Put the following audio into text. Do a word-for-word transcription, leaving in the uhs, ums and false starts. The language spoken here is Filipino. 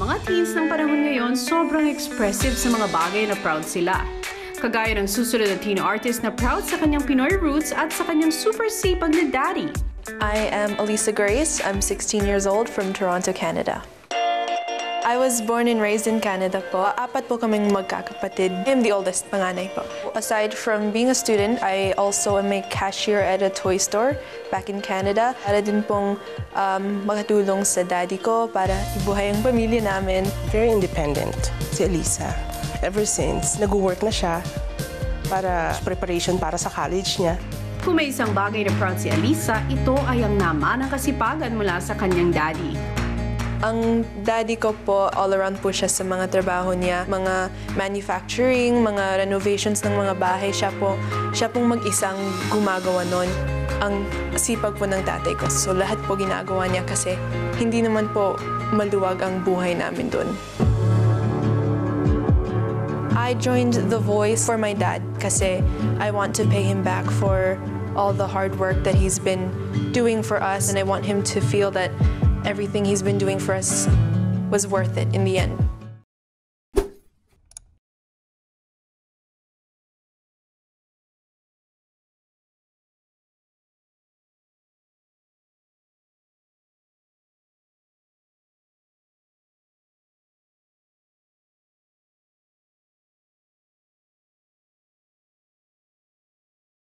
mga teens ng panahon ngayon sobrang expressive sa mga bagay na proud sila. Kagaya ng susunod na teen artist na proud sa kanyang Pinoy roots at sa kanyang super sipag na daddy. I am Alyssa Grace. I'm sixteen years old from Toronto, Canada. I was born and raised in Canada po. Apat po kaming magkakapatid. I'm the oldest, panganay po. Aside from being a student, I also am a cashier at a toy store back in Canada. Para din pong um, makatulong sa daddy ko para ibuhay ang pamilya namin. Very independent si Alyssa. Ever since, nag-work na siya para preparation para sa college niya. Kung may isang bagay na proud si Alyssa, ito ay ang namanang kasipagan mula sa kanyang daddy. Ang daddy ko po, all around po siya sa mga trabaho niya, mga manufacturing, mga renovations ng mga bahay. Siya po, siya pong mag-isang gumagawa nun. Ang sipag po ng tatay ko. So lahat po ginagawa niya kasi hindi naman po maluwag ang buhay namin dun. I joined The Voice for my dad kasi I want to pay him back for all the hard work that he's been doing for us, and I want him to feel that everything he's been doing for us was worth it in the end.